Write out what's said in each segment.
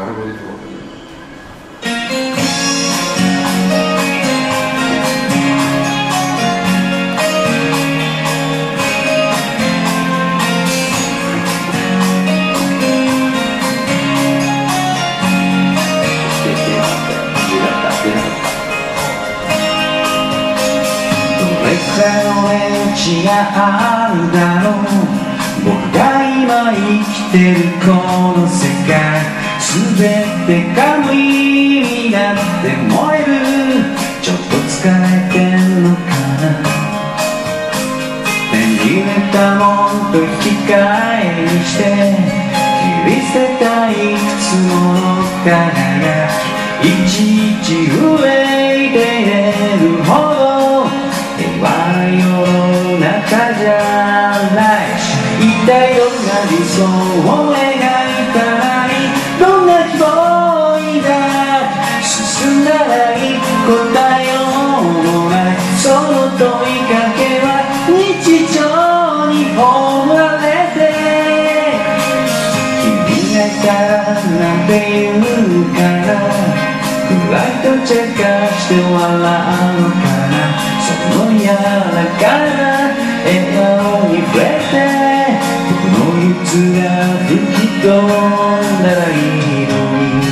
ガラゴでとかの値打ちがあるだろう。僕が今生きてるこの世界、全てが無意味になって燃える。ちょっと疲れてんのかな。手に入れたもんと引き換えにして切り捨てたいくつもの輝き、いちいち憂いているほど平和な世の中じゃないし、一体どんな理想を描いたらいい、どんな希望にだ進んだらいい、答えようもないその問いかけは日常に葬られて、君がいたらなんて言うから暗いと茶化して笑うのかな。その柔らかな笑顔に触れて僕の憂鬱が吹き飛んだらいいのに。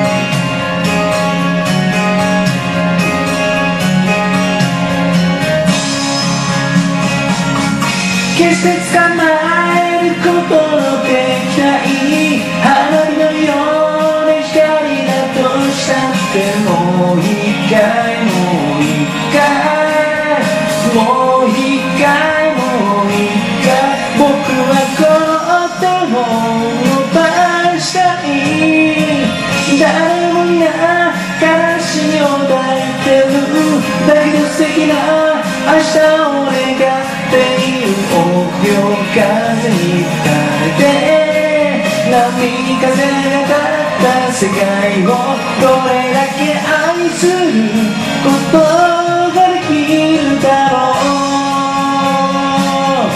決して捕まえることのできない花火のような光だとしたってもう一回もう一回もう一回もう一回僕はこの手を伸ばしたい。誰もいない悲しみを抱いてるだけど素敵な明日を願っている。臆病風に吹かれて波風が立った世界をどれだけ愛することができるだろう。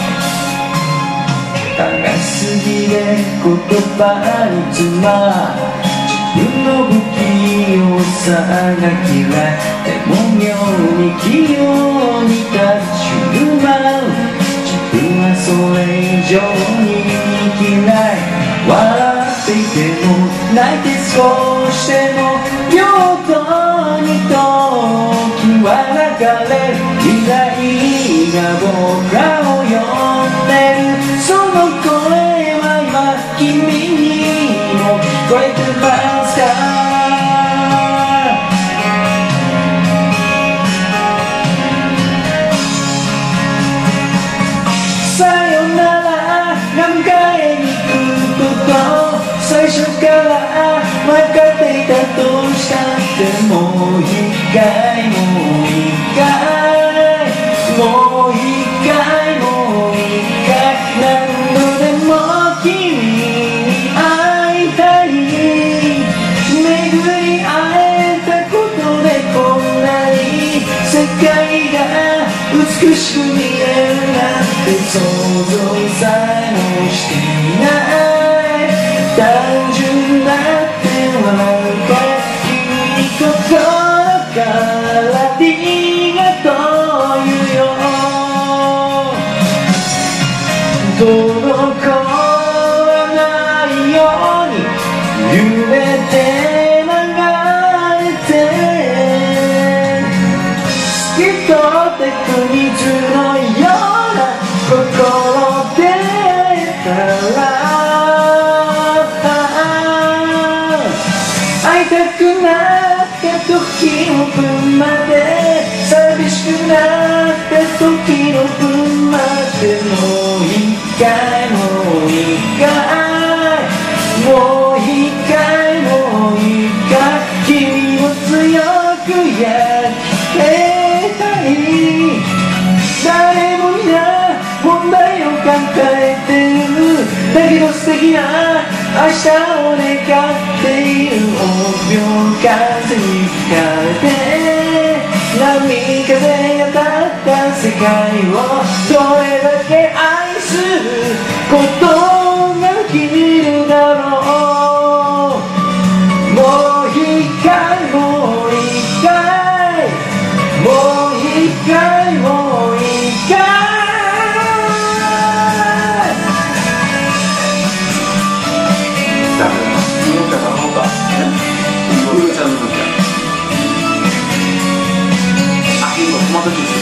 高すぎで言葉に詰ま自分の不器用さが嫌い。でも妙に器用に立ち振る舞う自分はそれ以上に嫌い。笑っていても泣いて少しでも平等に時は流れる。未来が僕らを呼んでる。その声は今君にも聞こえてますか。さよならが迎えに来ること最初から分かっていたとしたってもう一回もう一回もう一回もう一回何度でも君に会いたい。巡り会えたことでこんなに世界が美しく見えるなんて想像さえもしていない。単純だって笑うから君に心からありがとう言うよ。滞らないように揺れて流れて透き通ってく水のような心でたら会いたくなった時の分まで寂しくなった時の分までもう一回もう一回もう一回もう一回君を強く焼き付けたい。誰もいない問題を抱えてるだけど素敵な明日を願っている。臆病風に吹かれて波風が立った世界をどれだけ愛することができるだろう。 の時